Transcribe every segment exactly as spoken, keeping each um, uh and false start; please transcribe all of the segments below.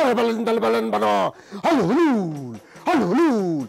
بلند بلند بنا الهلول الهلول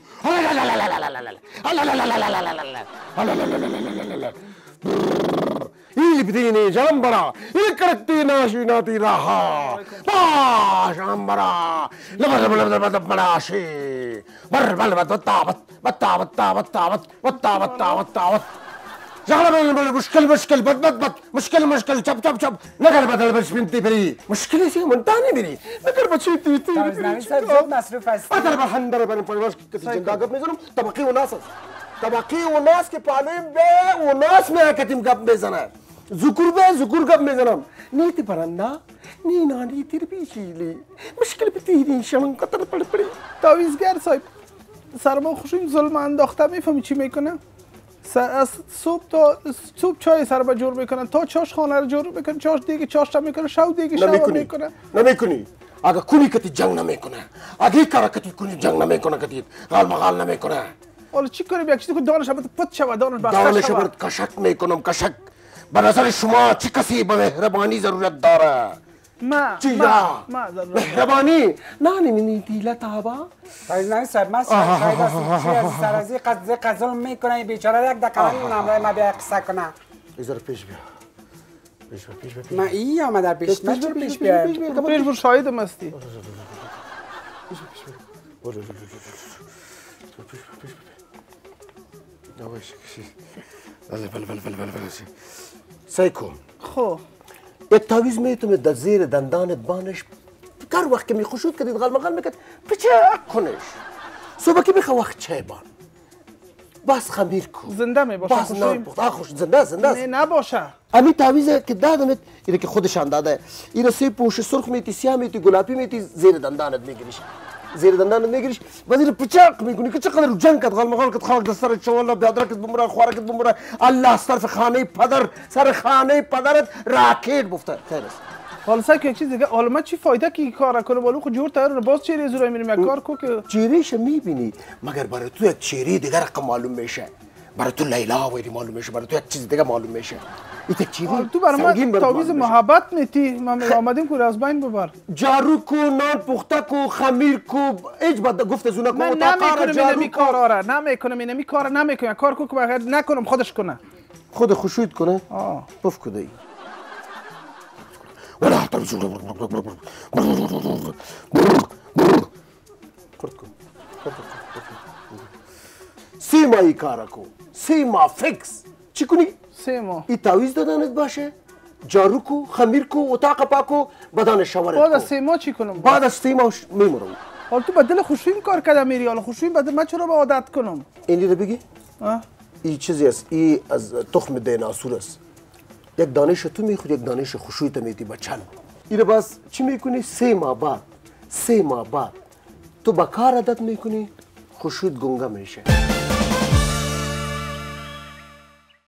اللي بديني جلمبرا اللي كرتي ناشي ناتي راها باش عمبرا لبر لبر لبر بلاشي بر بل بت بتا بت بتا بتا بتا بت بتا بتا بتا بت جعل مشكل مشكل بت بت بت مشكل مشكل شب شب شب نقل بدل بش بنتي بري مشكلة شيء من تاني بري نقل بتشي تي تي نمی سر زود مصروف هستی. أترى بحندر بن فلوس كتير جنگا ميزنم تبقي وناس تبقي وناس के पाले बे وناس में كتيم गप मेज़ना ذكر बे ذكر गप मेज़ना نيتي براندا نينا نيتي ربيشيلي مشكلة بتيجي شلون قطر پڑ پڑی تاویزگر صاحب سر ما خوشیم ظلم انداخته میفهمی چی میکنه از صبح تا صبح چای سر به جور میکنن تا چاش خانه رو جور میکنن چاش دیگه چاش میکنه شو دیگه شو میکنه نمیکنی اگه کنی کتی جنگ نمیکنه اگه کارا کتی کنی جنگ نمیکنه کتی غال مغال نمیکنه حالا چی کنیم یک چیزی که دانش هم پت شود دانش بسته دانش هم کشک میکنم کشک به نظر شما چی کسی به مهربانی ضرورت داره ما چی ما ما ضرورت مهربانی نه نمیدی دیلت آبا تاویز نمی صاحب من شاید است چی از سرازی قد قزل میکنه بیچاره یک دقیقه نمیمونم رای ما بیا قصه کنه ایزار پیش بیا پیش بیا پیش بیا ما ای آمده پیش من چرا پیش بیایم پیش بر شاهدم هستی بله بله بله بله بله سعی کن خب یک تاویز میتونه در زیر دندانت بانش کار وقت که میخوشود کدید غل مغل میکرد بچه کنش صبح که میخوا وقت چای بان بس خمیر کن زنده میباشه بس نه خوش زنده زنده نه نباشه امی تاویزه که دادمت اینه که خودشان داده اینو سی پوش سرخ میتی سیاه میتی گلابی میتی زیر دندانت میگیریش زیر دندانت میگیریش و زیر پچاق میکنی که چقدر جنگ کد غل مغل کد خاک دستر چوالا بیادرکت بمرا خوارکت بمرا الله صرف خانه پدر سر خانه پدرت راکت بفته خیر است حالا سعی یک چیز دیگه حالا من چی فایده کی کار کنه بالو خود جور تر باز چیری زورا میریم یک کار کو که چیریش میبینی مگر برای تو یک چیری دیگه رقم معلوم میشه برای تو لیلا ویدی معلوم میشه برای تو یک چیز دیگه معلوم میشه این یک چیری تو برای من تاویز محبت میتی من آمدیم که از بین ببر جارو کو نان پخته کو خمیر کو هیچ بد گفت زونه کو من نمیکنم اینمی کارا را نمیکنم اینمی کارا نمیکنم کار کو که بغیر نکنم خودش کنه خود خوشوید کنه آه پف کدی ولا حتى سی ماهی کارا کو سی ماه فیکس چی کنی؟ سه ماه ای تاویز دادنت باشه جارو کو خمیر کو اتاق پاکو بدن شاورت بعد از سه ماه چی کنم؟ بعد از سه ماه میمرم حالا تو بدل خوشویم کار کرده میری حالا خوشویم بدل من چرا به عادت کنم؟ اینی رو بگی؟ اه این چیزی است ای از تخم دیناسور است یک دانش تو میخوری یک دانش خوشویت میدی بچن این باز چی میکنی سه ماه بعد سه ماه بعد تو با کار عادت میکنی خوشویت گنگا میشه